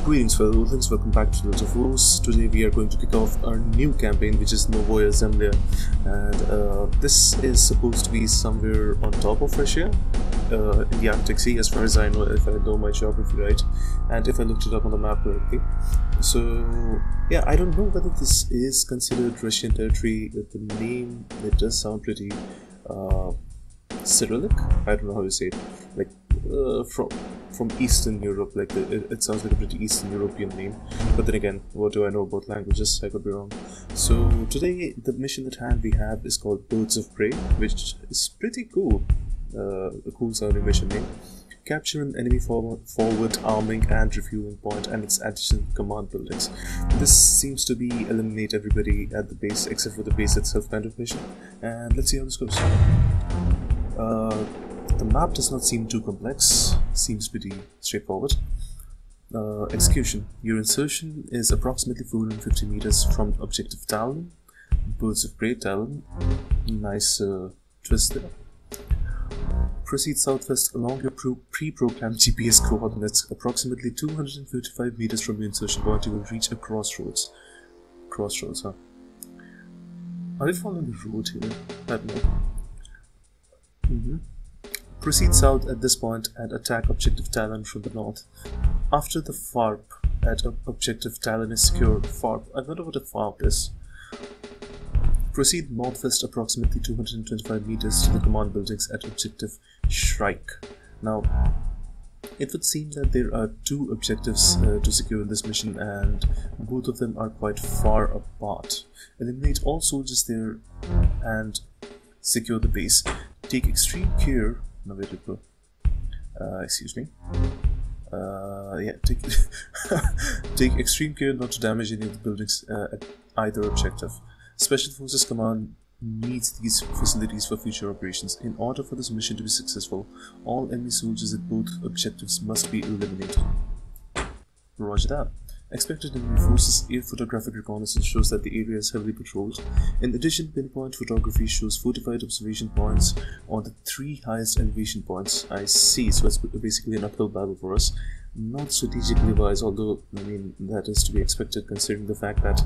Greetings fellow Earthlings, welcome back to the Force. Today we are going to kick off our new campaign, which is Novaya Zemlya, and this is supposed to be somewhere on top of Russia, in the Arctic Sea, as far as I know, if I know my geography right, and if I looked it up on the map correctly. So yeah, I don't know whether this is considered Russian territory. The name, it does sound pretty Cyrillic. I don't know how you say it, like from Eastern Europe, like it sounds like a pretty Eastern European name, but then again, what do I know about languages? I could be wrong. So today the mission at hand we have is called Birds of Prey, which is pretty cool, a cool sounding mission name. Capture an enemy forward arming and refueling point and its adjacent command buildings. This seems to be eliminate everybody at the base except for the base itself kind of mission, and let's see how this goes. The map does not seem too complex, seems pretty straightforward. Execution. Your insertion is approximately 450 meters from objective Talon. Birds of Prey Talon. Nice twist there. Proceed southwest along your pre-programmed GPS coordinates. Approximately 255 meters from your insertion point, you will reach a crossroads. Crossroads, huh? Are they following the road here? I don't know. Proceed south at this point and attack objective Talon from the north. After the FARP at objective Talon is secured, FARP, I wonder what a FARP is. Proceed northwest approximately 225 meters to the command buildings at objective Shrike. Now, it would seem that there are two objectives to secure in this mission, and both of them are quite far apart. Eliminate all soldiers there and secure the base. Take extreme care. No, where did it go? Excuse me. Yeah, take extreme care not to damage any of the buildings at either objective. Special Forces Command needs these facilities for future operations. In order for this mission to be successful, all enemy soldiers at both objectives must be eliminated. Roger that. Expected enemy forces air photographic reconnaissance shows that the area is heavily patrolled. In addition, pinpoint photography shows fortified observation points on the 3 highest elevation points. I see, so it's basically an uphill battle for us. Not strategically wise, although, I mean, that is to be expected considering the fact that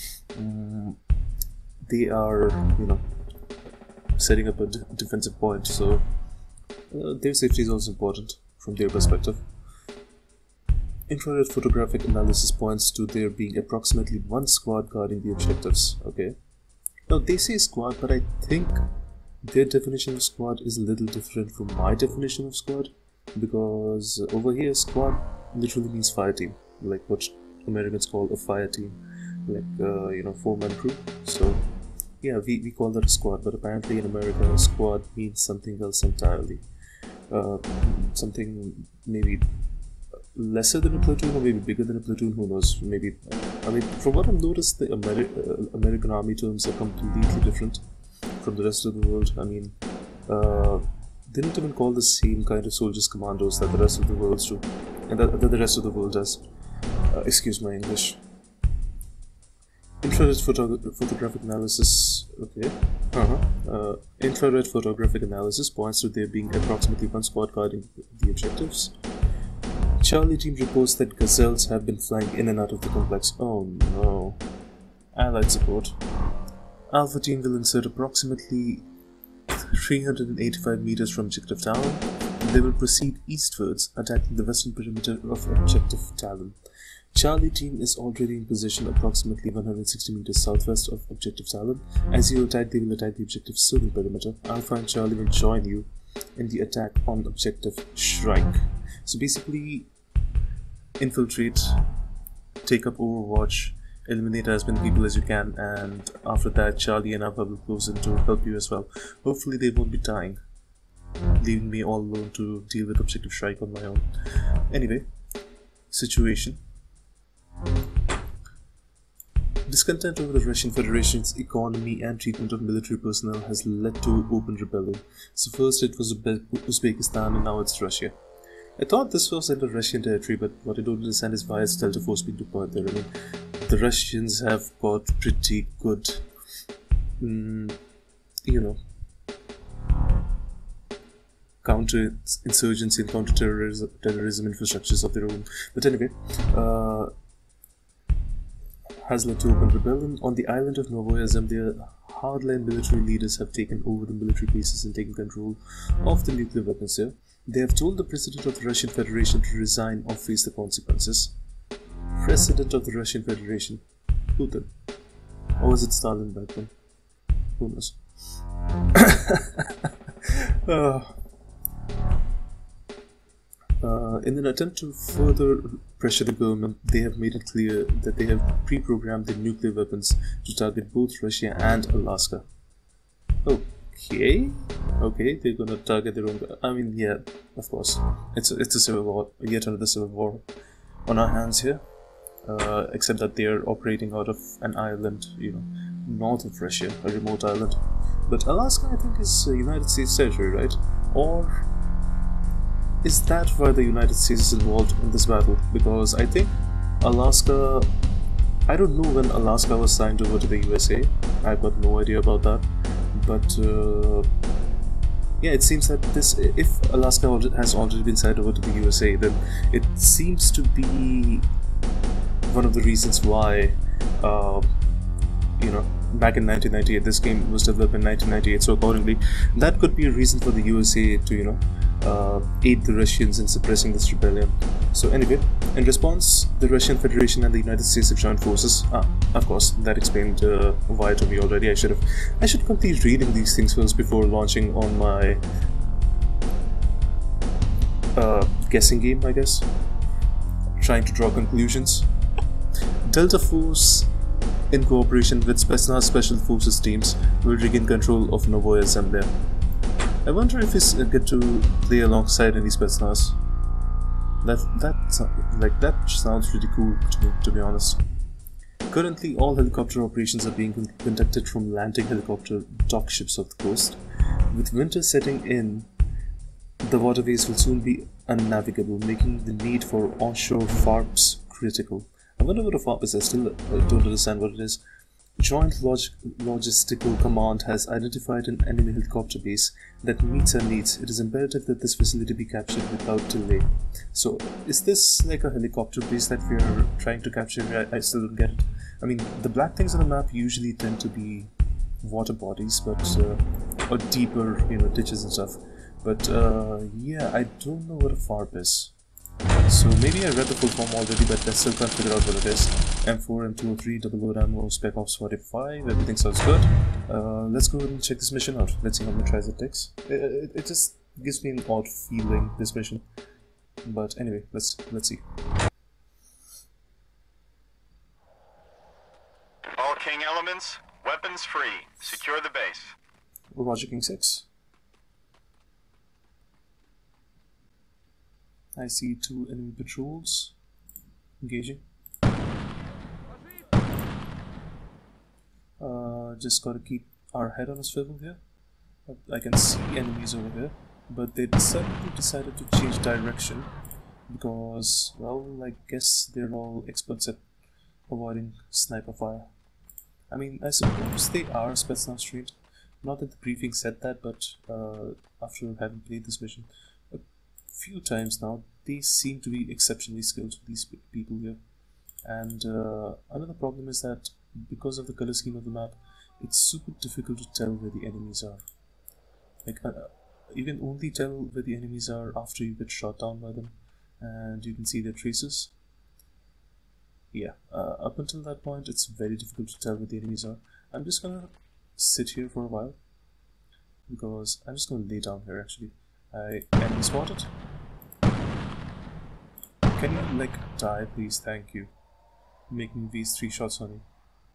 they are, you know, setting up a defensive point, so their safety is also important from their perspective. Infrared photographic analysis points to there being approximately 1 squad guarding the objectives. Okay. Now they say squad, but I think their definition of squad is a little different from my definition of squad, because over here squad literally means fire team, like what Americans call a fire team, like you know, 4-man crew. So yeah, we call that a squad, but apparently in America a squad means something else entirely. Something maybe lesser than a platoon, or maybe bigger than a platoon, who knows, maybe. I mean, from what I've noticed, the American army terms are completely different from the rest of the world. I mean, they don't even call the same kind of soldiers commandos that the rest of the world do, and that the rest of the world does. Excuse my English. Infrared photographic analysis, okay. Infrared photographic analysis points to there being approximately 1 squad guarding the objectives. Charlie team reports that gazelles have been flying in and out of the complex. Oh no. Allied support. Alpha team will insert approximately 385 meters from objective Talon. They will proceed eastwards, attacking the western perimeter of objective Talon. Charlie team is already in position approximately 160 meters southwest of objective Talon. As you attack, they will attack the objective's southern perimeter. Alpha and Charlie will join you in the attack on objective Shrike. So basically, infiltrate, take up Overwatch, eliminate as many people as you can, and after that Charlie and Alpha will close in to help you as well. Hopefully they won't be dying, leaving me all alone to deal with objective Shrike on my own. Anyway, situation. Discontent over the Russian Federation's economy and treatment of military personnel has led to open rebellion. So first it was Uzbekistan and now it's Russia. I thought this was under Russian territory, but what I don't understand is why is Delta Force being deployed there. I mean, the Russians have got pretty good, you know, counter-insurgency and counter-terrorism infrastructures of their own. But anyway, has led to open rebellion. On the island of Novaya Zemlya, hardline military leaders have taken over the military bases and taken control of the nuclear weapons here. They have told the President of the Russian Federation to resign or face the consequences. President of the Russian Federation? Putin. Or was it Stalin back then? Who knows? In an attempt to further pressure the government, they have made it clear that they have pre-programmed their nuclear weapons to target both Russia and Alaska. Okay, they're gonna target their own. I mean, yeah, of course, it's a civil war, yet another civil war on our hands here. Except that they are operating out of an island, you know, north of Russia, a remote island. But Alaska, I think, is United States territory, right? Or is that why the United States is involved in this battle? Because I think Alaska, I don't know when Alaska was signed over to the USA. I've got no idea about that. But yeah, it seems that if Alaska has already been signed over to the USA, then it seems to be one of the reasons why, you know, back in 1998, this game was developed in 1998, so accordingly, that could be a reason for the USA to, you know, aid the Russians in suppressing this rebellion. So anyway, in response, the Russian Federation and the United States have joined forces. Of course, that explained why to me already. I should complete reading these things first before launching on my guessing game, I guess. Trying to draw conclusions. Delta Force, in cooperation with Spetsnaz Special Forces teams, will regain control of Novaya Zemlya. I wonder if we get to play alongside any Spetsnaz. That sounds really cool to me, to be honest. Currently, all helicopter operations are being conducted from landing helicopter dock ships off the coast. With winter setting in, the waterways will soon be unnavigable, making the need for onshore FARPs critical. I wonder what a FARP is. I still don't understand what it is. Joint Logistical Command has identified an enemy helicopter base that meets our needs. It is imperative that this facility be captured without delay. So, is this like a helicopter base that we are trying to capture? I still don't get it. I mean, the black things on the map usually tend to be water bodies, but or deeper, you know, ditches and stuff. But yeah, I don't know what a FARP is. So maybe I read the full form already, but I still can't figure out what it is. M4, M203, double load ammo, Spec Ops 45, everything sounds good. Let's go ahead and check this mission out. Let's see how many tries it takes. It just gives me an odd feeling, this mission. But anyway, let's see. All King elements, weapons free. Secure the base. Roger, King 6. I see 2 enemy patrols engaging. Just gotta keep our head on a swivel here. I can see enemies over here, but they decided to change direction because, well, I guess they're all experts at avoiding sniper fire. I mean, I suppose they are Spetsnaz trained. Not that the briefing said that, but after having played this mission a few times now, they seem to be exceptionally skilled, these people here. And another problem is that because of the color scheme of the map, it's super difficult to tell where the enemies are. Like, you can only tell where the enemies are after you get shot down by them, and you can see their traces. Yeah, up until that point, it's very difficult to tell where the enemies are. I'm just gonna sit here for a while, because I'm just gonna lay down here actually. Enemy spotted. Can you, like, die please? Thank you. Making these 3 shots on you.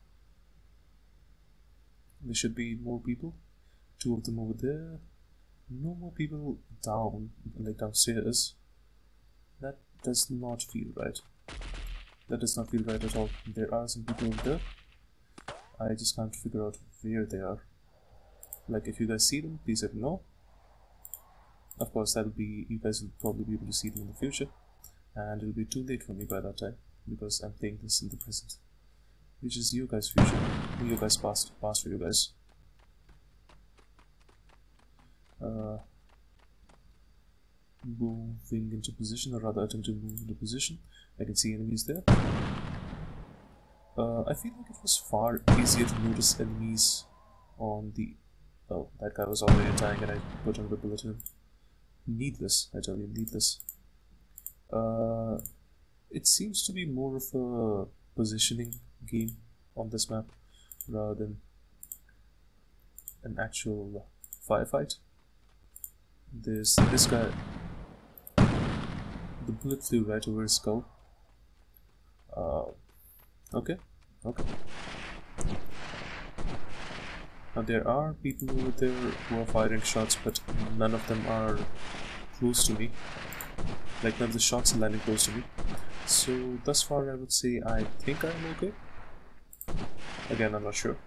There should be more people. 2 of them over there. No more people down, like downstairs. That does not feel right. That does not feel right at all. There are some people over there. I just can't figure out where they are. Like, if you guys see them, please let me know. Of course, that'll be, you guys will probably be able to see them in the future. And it'll be too late for me by that time, because I'm playing this in the present. Which is you guys' future. You guys' past for you guys. moving into position, or rather attempting to move into position. I can see enemies there. I feel like it was far easier to notice enemies on the... Oh, that guy was already dying and I put another bullet in him. Needless, I tell you, needless. It seems to be more of a positioning game on this map rather than an actual firefight. This guy, the bullet flew right over his skull. Okay. Now there are people over there who are firing shots, but none of them are close to me. Like, none of the shots are landing close to me. So thus far I would say I think I'm okay. Again, I'm not sure.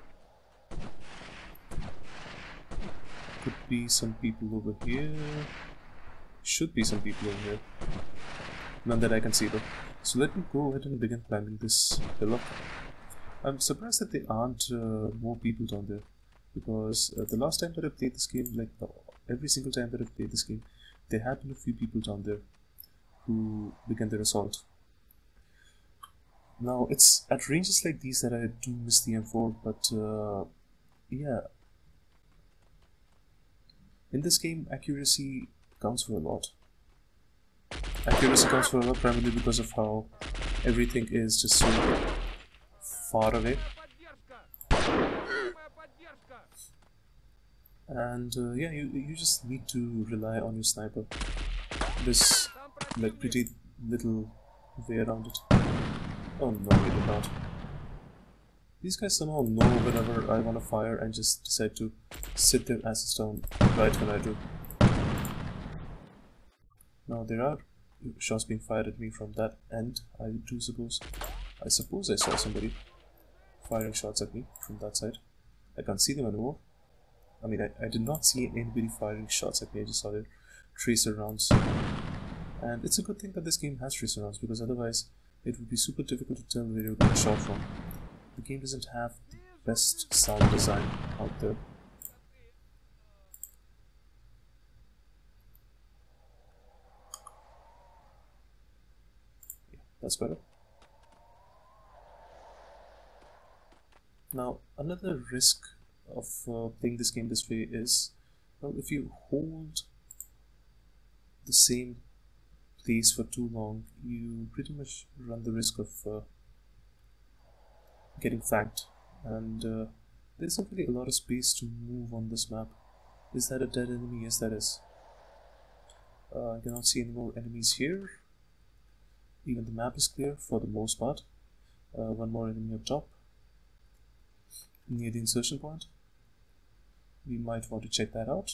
Could be some people over here. Should be some people over here. None that I can see though. So let me go ahead and begin climbing this hill. I'm surprised that there aren't more people down there, because the last time that I played this game, like every single time that I've played this game, there have been a few people down there who began their assault. Now it's at ranges like these that I do miss the M4, but yeah. In this game, accuracy counts for a lot. Accuracy counts for a lot primarily because of how everything is just so far away. And yeah, you just need to rely on your sniper. There's like pretty little way around it. Oh no, they did not. These guys somehow know whenever I want to fire and just decide to sit their asses down right when I do. Now there are shots being fired at me from that end, I do suppose. I suppose I saw somebody firing shots at me from that side. I can't see them anymore. I mean, I did not see anybody firing shots at me, I just saw their tracer rounds. And it's a good thing that this game has tracer rounds, because otherwise it would be super difficult to tell where you're getting shot from. The game doesn't have the best sound design out there. Yeah, that's better. Now, another risk of playing this game this way is, well, if you hold the same place for too long, you pretty much run the risk of getting fagged, and there's not really a lot of space to move on this map. Is that a dead enemy? Yes, that is. I cannot see any more enemies here. Even the map is clear for the most part. One more enemy up top near the insertion point. We might want to check that out.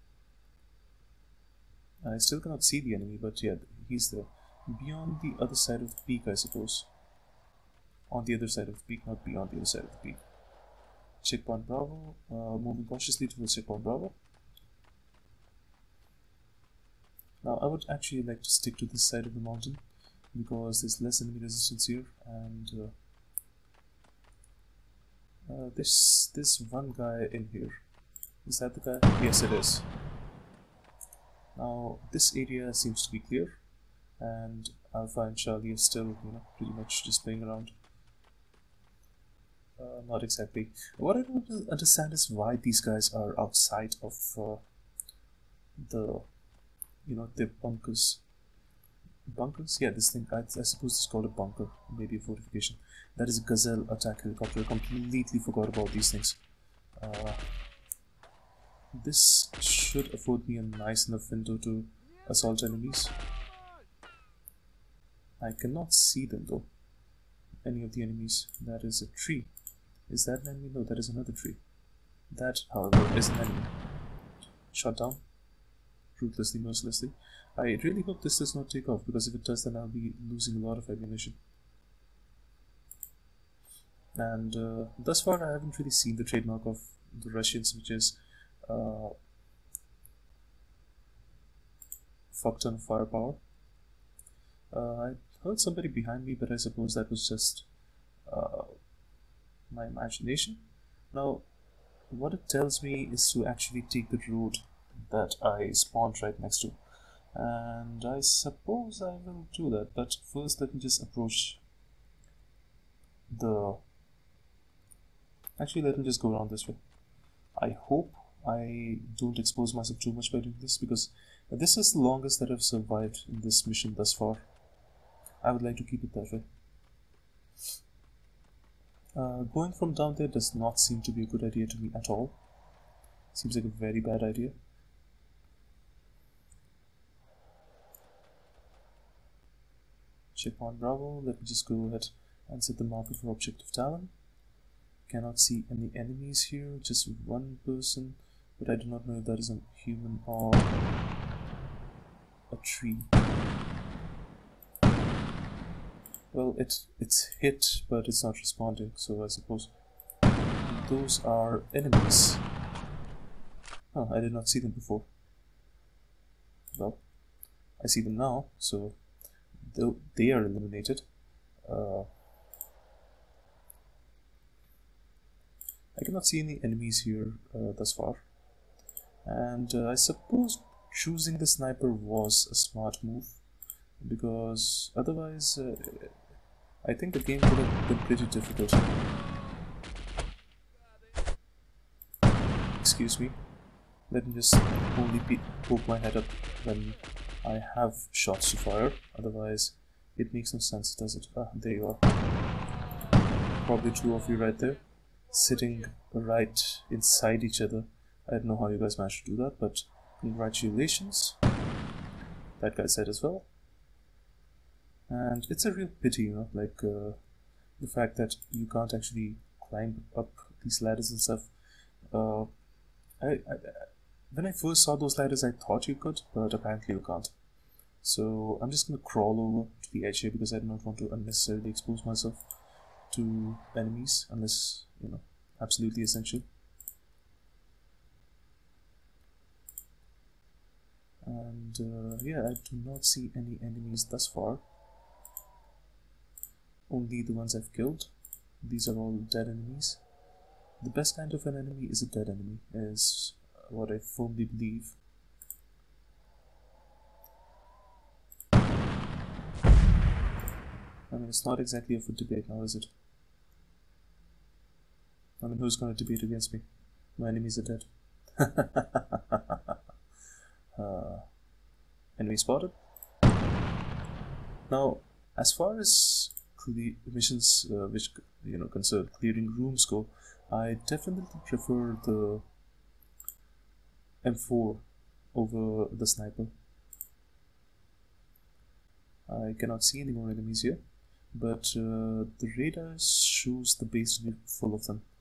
I still cannot see the enemy, but yeah, he's there. Beyond the other side of the peak, I suppose. On the other side of the peak, not beyond the other side of the peak. Checkpoint Bravo, moving cautiously towards Checkpoint Bravo. Now I would actually like to stick to this side of the mountain, because there's less enemy resistance here, and there's one guy in here. Is that the guy? Yes, it is. Now this area seems to be clear, and Alpha and Charlie are still, pretty much just playing around. Not exactly. What I don't understand is why these guys are outside of the, their bunkers. Bunkers? Yeah, this thing, I suppose it's called a bunker, maybe a fortification. That is a Gazelle attack helicopter. I completely forgot about these things. This should afford me a nice enough window to assault enemies. I cannot see them though. Any of the enemies. That is a tree. Is that an enemy? No, that is another tree. That, however, is an enemy. Shot down. Ruthlessly, mercilessly. I really hope this does not take off, because if it does, then I'll be losing a lot of ammunition. And thus far I haven't really seen the trademark of the Russians, which is fuck ton of firepower. I heard somebody behind me, but I suppose that was just my imagination. Now, what it tells me is to actually take the road that I spawned right next to. And I suppose I will do that, but first let me just approach the... Actually, let me just go around this way. I hope I don't expose myself too much by doing this, because this is the longest that I've survived in this mission thus far. I would like to keep it that way. Going from down there does not seem to be a good idea to me at all. Seems like a very bad idea. Checkpoint Bravo, let me just go ahead and set the marker for Objective Talon. Cannot see any enemies here, just one person, but I do not know if that is a human or a tree. Well, it's hit, but it's not responding, so I suppose those are enemies. Oh, I did not see them before. Well, I see them now, so though they are eliminated. I cannot see any enemies here thus far, and I suppose choosing the sniper was a smart move, because otherwise I think the game would have been pretty difficult. Excuse me, let me just only poke my head up when I have shots to fire, otherwise it makes no sense, does it? Ah, there you are. Probably two of you right there, sitting right inside each other. I don't know how you guys managed to do that, but congratulations. That guy said as well. And it's a real pity, you know, like the fact that you can't actually climb up these ladders and stuff. When I first saw those ladders, I thought you could, but apparently you can't. So I'm just gonna crawl over to the edge here, because I do not want to unnecessarily expose myself to enemies unless, you know, absolutely essential. And yeah, I do not see any enemies thus far. Only the ones I've killed. These are all dead enemies. The best kind of an enemy is a dead enemy, is what I firmly believe. I mean, it's not exactly up for debate now, is it? I mean, who's going to debate against me? My enemies are dead. Enemy spotted. Now, as far as the missions which, you know, concern clearing rooms go, I definitely prefer the M4 over the sniper. I cannot see any more enemies here, but the radar shows the base to be full of them.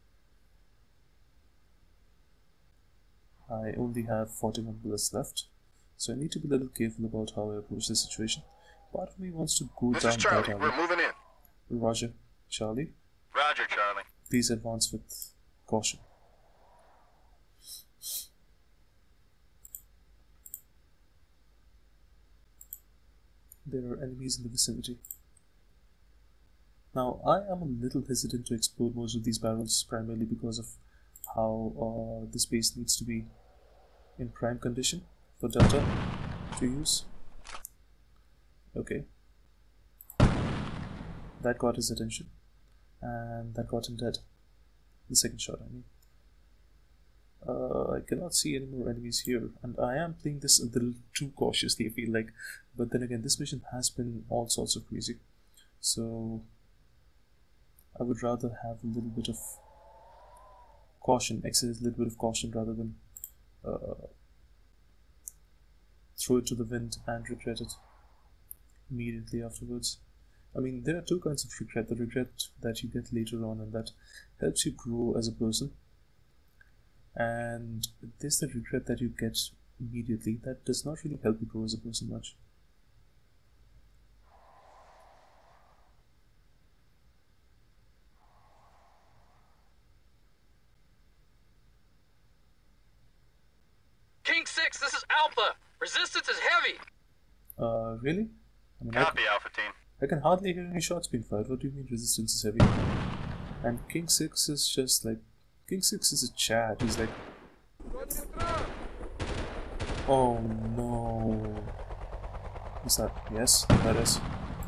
I only have 41 bullets left, so I need to be a little careful about how I approach this situation. Part of me wants to go This down is Charlie. that alley. We're moving in. Roger, Charlie. Roger, Charlie. Please advance with caution. There are enemies in the vicinity. Now, I am a little hesitant to explode most of these barrels, primarily because of how this base needs to be in prime condition for Delta to use. Okay. That got his attention, and that got him dead. The second shot, I mean. I cannot see any more enemies here, and I am playing this a little too cautiously, I feel like. But then again, this mission has been all sorts of crazy, so I would rather have a little bit of caution, exercise a little bit of caution, rather than throw it to the wind and regret it immediately afterwards. I mean, there are two kinds of regret. The regret that you get later on and that helps you grow as a person, and there's the regret that you get immediately that does not really help you grow as a person much. King 6, this is Alpha. Resistance is heavy. Really? I mean, Copy, Alpha Team. I can hardly hear any shots being fired. What do you mean resistance is heavy? And King 6 is just like... King 6 is a Chad. He's like... Oh no... Is that? Yes, that is.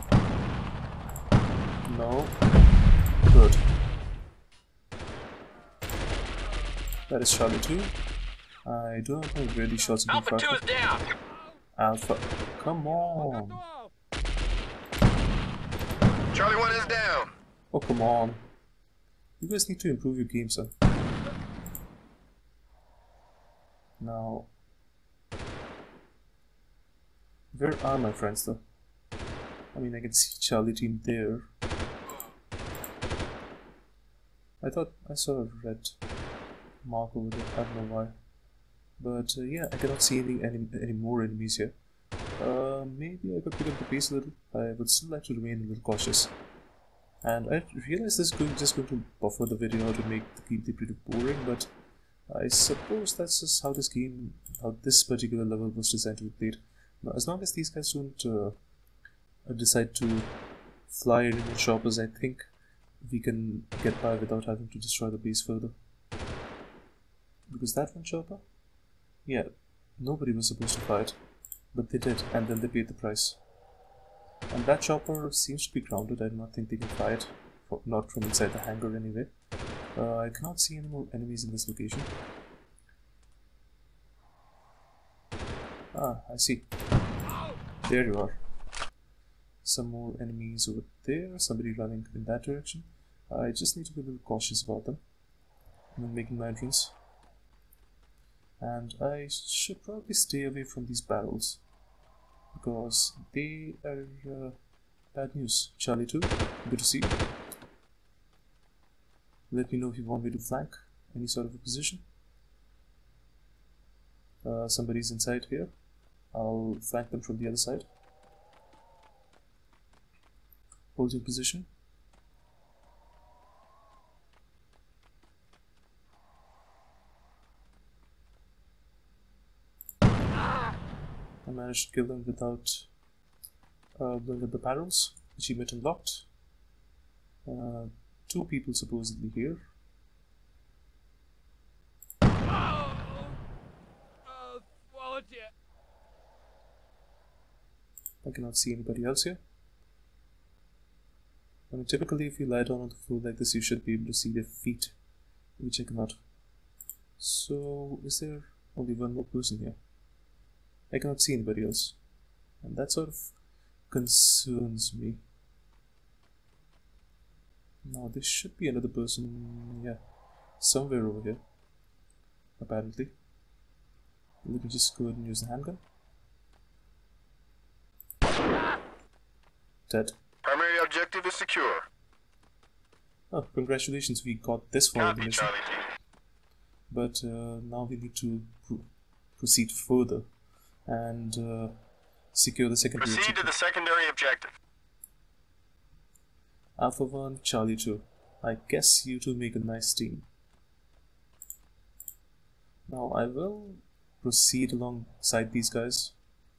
No. Good. That is Charlie 2. I don't have really shots of Alpha 2 is down. Alpha. Come on. Charlie 1 is down. Oh, come on. You guys need to improve your game, sir. Now, where are my friends, though? I mean, I can see Charlie team there. I thought I saw a red mark over there. I don't know why. But yeah, I cannot see any more enemies here. Maybe I could pick up the pace a little. I would still like to remain a little cautious. And I realize this is just going to buffer the video to make the gameplay pretty boring, but I suppose that's just how this particular level was designed to be played. Now, as long as these guys don't decide to fly any more choppers, I think we can get by without having to destroy the base further. Because that one chopper, yeah, nobody was supposed to fight, but they did, and then they paid the price. And that chopper seems to be grounded. I do not think they can fight, not from inside the hangar anyway. I cannot see any more enemies in this location. Ah, I see. There you are. Some more enemies over there, somebody running in that direction. I just need to be a little cautious about them when making my entrance. And I should probably stay away from these barrels, because they are bad news. Charlie 2, good to see you. Let me know if you want me to flank any sort of a position. Somebody's inside here. I'll flank them from the other side. Hold your position. I managed to kill them without blowing up the barrels. Achievement unlocked. 2 people supposedly here. I cannot see anybody else here. I mean, typically if you lie down on the floor like this, you should be able to see their feet, which I cannot. So, is there only one more person here? I cannot see anybody else, and that sort of concerns me. Now, there should be another person, yeah, somewhere over here, apparently. Let me just go ahead and use the handgun. Dead. Primary objective is secure. Oh, congratulations, we got this far in the Copy, mission. Charlie 2. But now we need to proceed further and secure the secondary Proceed to the secondary objective. Alpha 1, Charlie 2. I guess you two make a nice team. Now I will proceed alongside these guys.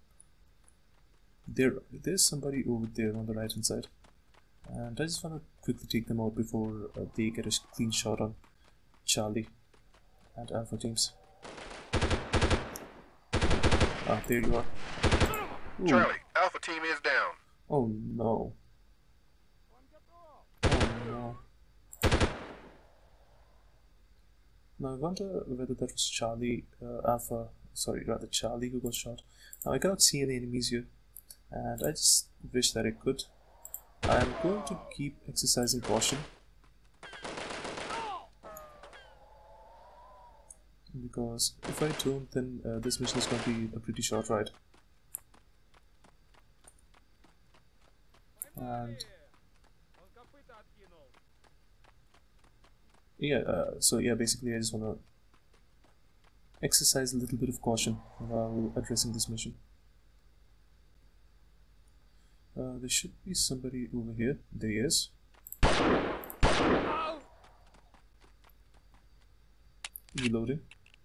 There's somebody over there on the right hand side, and I just want to quickly take them out before they get a clean shot on Charlie and Alpha teams. Ah, there you are. Ooh. Charlie, Alpha team is down. Oh no. Oh no. Now I wonder whether that was Charlie, Charlie who got shot. Now I cannot see any enemies here, and I just wish that I could. I'm going to keep exercising caution, because if I don't, then this mission is going to be a pretty short ride. And yeah, so yeah, basically I just want to exercise a little bit of caution while addressing this mission. There should be somebody over here. There he is. Reloading.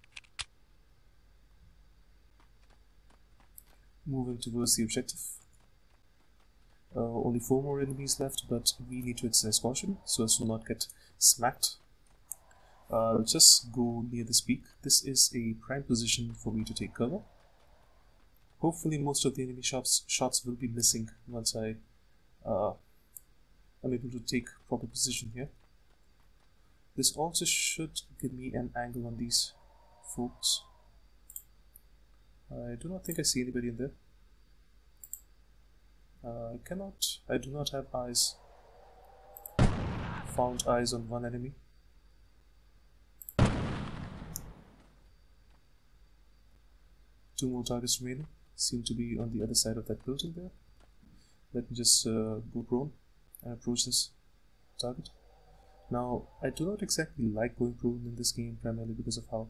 Moving towards the objective. Only 4 more enemies left, but we need to exercise caution so as to not get smacked. Just go near this peak. This is a prime position for me to take cover. Hopefully most of the enemy shots will be missing once I'm able to take proper position here. This also should give me an angle on these folks. I do not think I see anybody in there. I do not have eyes. Found eyes on one enemy. Two more targets remaining. Seem to be on the other side of that building there. Let me just go prone and approach this target. Now, I do not exactly like going prone in this game, primarily because of how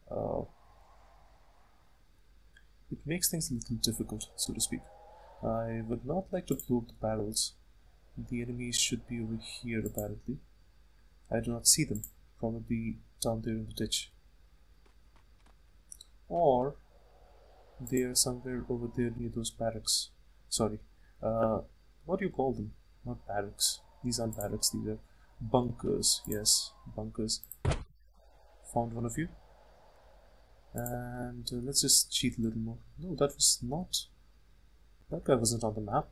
it makes things a little difficult, so to speak. I would not like to blow up the barrels. The enemies should be over here, apparently. I do not see them, probably down there in the ditch. Or they are somewhere over there near those barracks. Sorry, what do you call them? Not barracks. These aren't barracks, these are bunkers. Yes, bunkers. Found one of you. And let's just cheat a little more. No, that was not... That guy wasn't on the map.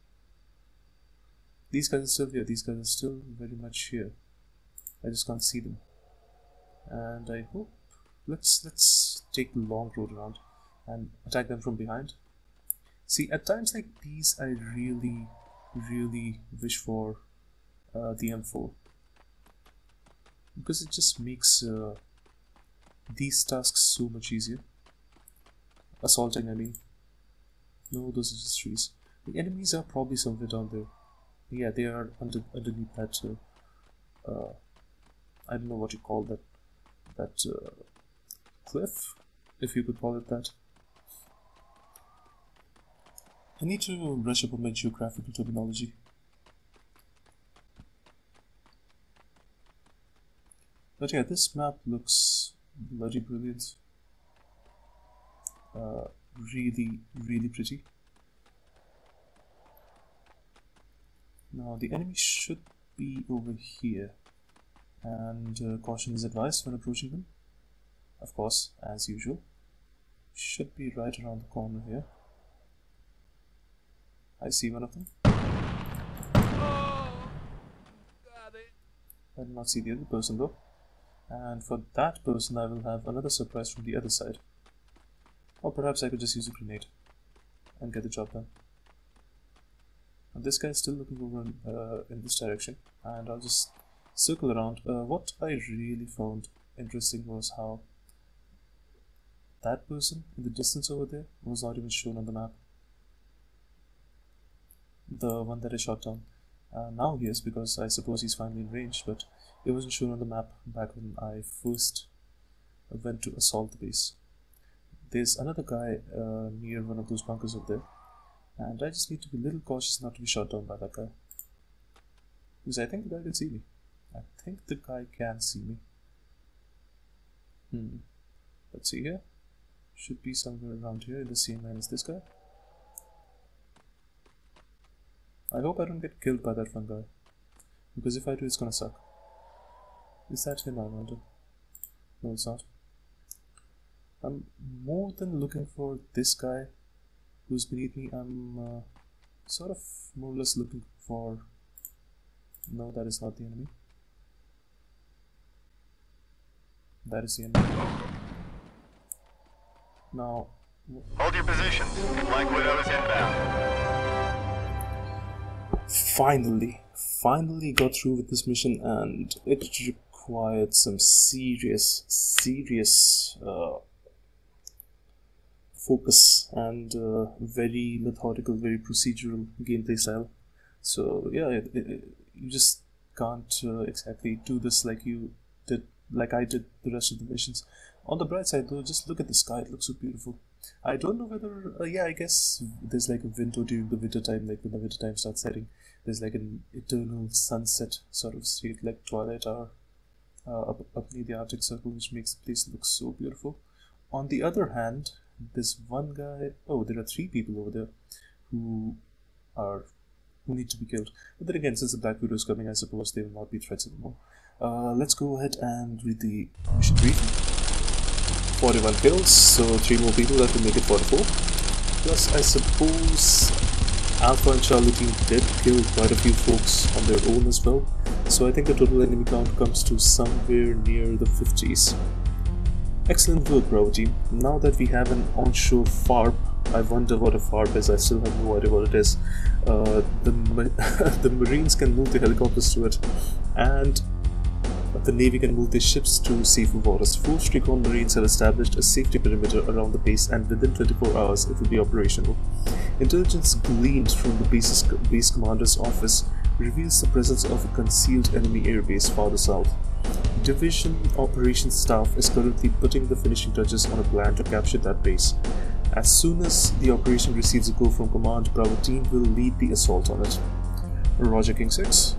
These guys are still here. These guys are still very much here. I just can't see them. And I hope... Let's take the long road around and attack them from behind. See, at times like these, I really wish for the M4. Because it just makes these tasks so much easier. Assaulting, I mean. No, those are just trees. The enemies are probably somewhere down there. Yeah, they are underneath that. I don't know what you call that cliff, if you could call it that. I need to brush up on my geographical terminology. But yeah, this map looks bloody brilliant. Really pretty. Now the enemy should be over here, and caution is advised when approaching them. Of course, as usual. Should be right around the corner here. I see one of them. I did not see the other person though. And for that person I will have another surprise from the other side. Or perhaps I could just use a grenade and get the job done. And this guy is still looking over in this direction, and I'll just circle around. What I really found interesting was how that person in the distance over there was not even shown on the map. The one that I shot down. Now he is, because I suppose he's finally in range, but it wasn't shown on the map back when I first went to assault the base. There's another guy near one of those bunkers over there, and I just need to be a little cautious not to be shot down by that guy. Because I think the guy can see me. I think the guy can see me. Let's see here. Should be somewhere around here in the same line as this guy. I hope I don't get killed by that one guy, because if I do, it's gonna suck. Is that him, I wonder? No, it's not. I'm more than looking for this guy who's beneath me. I'm sort of more or less looking for... No, that is not the enemy. That is the enemy. Now... Hold your positions. Black Widow is inbound. Finally got through with this mission, and it required some serious focus and very methodical, very procedural gameplay style. So yeah, you just can't exactly do this like I did the rest of the missions. On the bright side though, just look at the sky, it looks so beautiful. I don't know whether, yeah, I guess there's like a window during the winter time, like when the winter time starts setting. There's like an eternal sunset sort of state, like Twilight Hour, up near the Arctic Circle, which makes the place look so beautiful. On the other hand, this one guy, oh, there are 3 people over there who need to be killed. But then again, since the Black Widow is coming, I suppose they will not be threats anymore. Let's go ahead and read the mission briefing. 41 kills, so 3 more people, that will make it 44. Plus, I suppose Alpha and Charlie team did kill quite a few folks on their own as well, so I think the total enemy count comes to somewhere near the 50s. Excellent work, Bravo team. Now that we have an onshore FARP, I wonder what a FARP is. I still have no idea what it is. The Marines can move the helicopters to it, and the Navy can move their ships to safer waters. 4 Recon Marines have established a safety perimeter around the base, and within 24 hours it will be operational. Intelligence gleaned from the base commander's office reveals the presence of a concealed enemy airbase farther south. Division operations staff is currently putting the finishing touches on a plan to capture that base. As soon as the operation receives a go from command, Bravo team will lead the assault on it. Roger, King 6.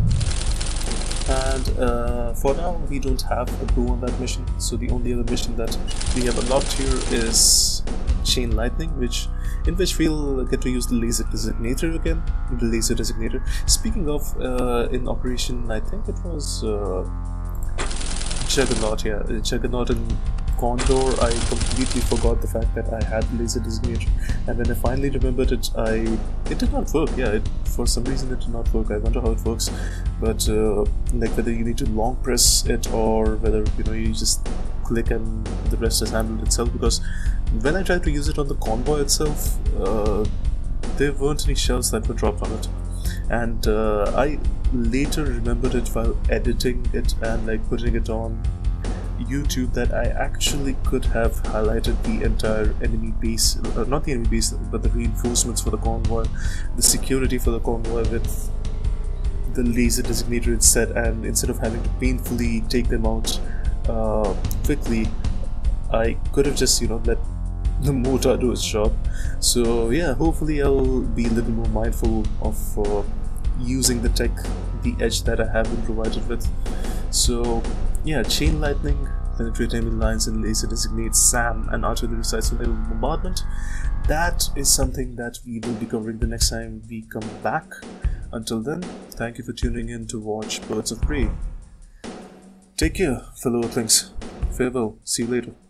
And for now, we don't have a go on that mission, so the only other mission that we have unlocked here is Chain Lightning, in which we'll get to use the laser designator again. The laser designator. Speaking of, in Operation, I think it was Juggernaut, yeah, Juggernaut and Condor, I completely forgot the fact that I had the laser designator, and when I finally remembered it, it did not work. Yeah, for some reason it did not work. I wonder how it works, but like whether you need to long press it or whether you just click and the rest is handled itself. Because when I tried to use it on the convoy itself, there weren't any shells that were dropped on it, and I later remembered it while editing it and like putting it on YouTube that I actually could have highlighted the entire enemy base, not the enemy base, but the reinforcements for the convoy, the security for the convoy with the laser designator instead, and instead of having to painfully take them out quickly, I could have just let the mortar do its job. So yeah, hopefully I'll be a little more mindful of using the tech, the edge that I have been provided with. So yeah, Chain Lightning, penetrate enemy lines and laser designate SAM, and artillery sites for bombardment. That is something that we will be covering the next time we come back. Until then, thank you for tuning in to watch Birds of Prey. Take care, fellow Earthlings. Farewell, see you later.